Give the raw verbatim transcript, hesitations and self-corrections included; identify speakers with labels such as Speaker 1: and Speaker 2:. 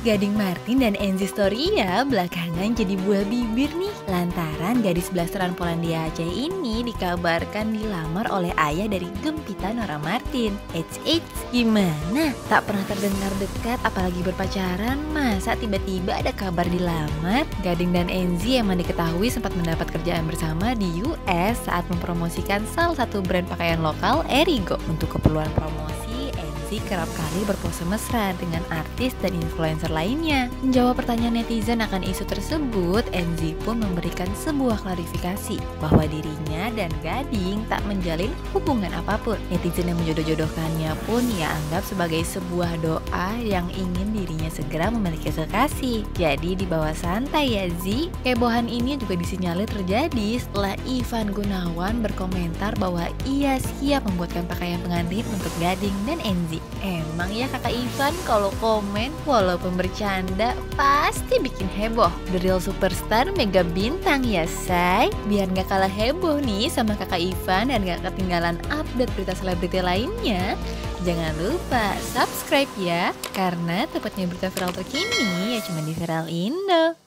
Speaker 1: Gading Martin dan Enzi Storia belakangan jadi buah bibir nih lantaran gadis blasteran Polandia Aceh ini dikabarkan dilamar oleh ayah dari Gempita Nora Martin. Eits, eits, gimana? Tak pernah terdengar dekat apalagi berpacaran, masa tiba-tiba ada kabar dilamar? Gading dan Enzi emang diketahui sempat mendapat kerjaan bersama di U S saat mempromosikan salah satu brand pakaian lokal, Erigo. Untuk keperluan promosi, Enzi kerap kali berpose mesra dengan artis dan influencer lainnya. Menjawab pertanyaan netizen akan isu tersebut, Enzi pun memberikan sebuah klarifikasi bahwa dirinya dan Gading tak menjalin hubungan apapun. Netizen yang menjodoh-jodohkannya pun ia anggap sebagai sebuah doa yang ingin dirinya segera memiliki kekasih. Jadi dibawa santai ya Zi. Kehebohan ini juga disinyalir terjadi setelah Ivan Gunawan berkomentar bahwa ia siap membuatkan pakaian pengantin untuk Gading dan Enzi. Emang ya kakak Ivan kalau komen walaupun bercanda pasti bikin heboh. The real superstar mega bintang ya say. Biar gak kalah heboh nih sama kakak Ivan dan gak ketinggalan update berita selebriti lainnya, jangan lupa subscribe ya, karena tepatnya berita viral terkini ya cuma di Viral Indo.